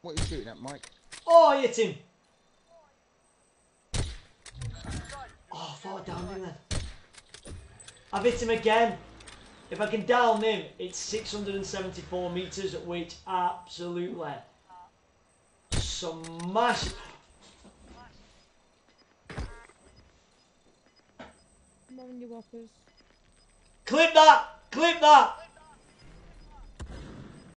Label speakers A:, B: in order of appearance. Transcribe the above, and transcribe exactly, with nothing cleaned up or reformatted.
A: What are you shooting at, Mike?
B: Oh, I hit him. Oh, I thought I downed him then. I've hit him again. If I can down him, it's six hundred seventy-four metres, which absolutely smash.
C: Come on, you whoppers.
B: Clip that! Clip that!